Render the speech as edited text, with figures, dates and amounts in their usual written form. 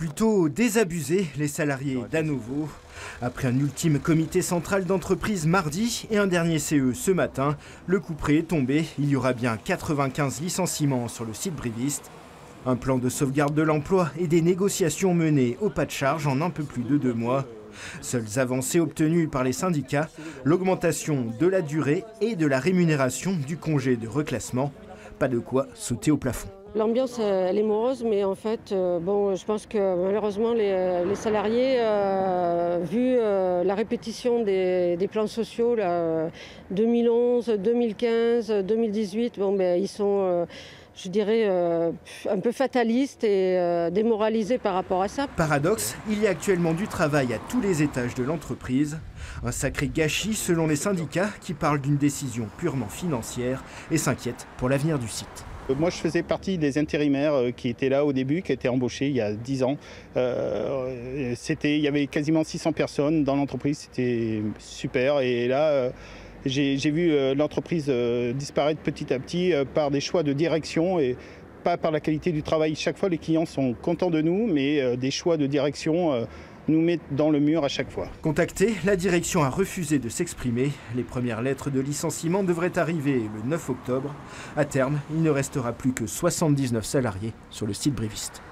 Plutôt désabusés, les salariés d'Anovo. Après un ultime comité central d'entreprise mardi et un dernier CE ce matin, le couperet est tombé. Il y aura bien 95 licenciements sur le site briviste. Un plan de sauvegarde de l'emploi et des négociations menées au pas de charge en un peu plus de 2 mois. Seules avancées obtenues par les syndicats, l'augmentation de la durée et de la rémunération du congé de reclassement. Pas de quoi sauter au plafond. L'ambiance, elle est morose, mais en fait, je pense que malheureusement, les salariés, vu la répétition des plans sociaux, là, 2011, 2015, 2018, ils sont, je dirais, un peu fatalistes et démoralisés par rapport à ça. Paradoxe, il y a actuellement du travail à tous les étages de l'entreprise. Un sacré gâchis selon les syndicats qui parlent d'une décision purement financière et s'inquiètent pour l'avenir du site. Moi, je faisais partie des intérimaires qui étaient là au début, qui étaient embauchés il y a 10 ans. Il y avait quasiment 600 personnes dans l'entreprise, c'était super. Et là, j'ai vu l'entreprise disparaître petit à petit par des choix de direction et pas par la qualité du travail. Chaque fois, les clients sont contents de nous, mais des choix de direction nous mettent dans le mur à chaque fois. Contacté, la direction a refusé de s'exprimer. Les premières lettres de licenciement devraient arriver le 9 octobre. À terme, il ne restera plus que 79 salariés sur le site briviste.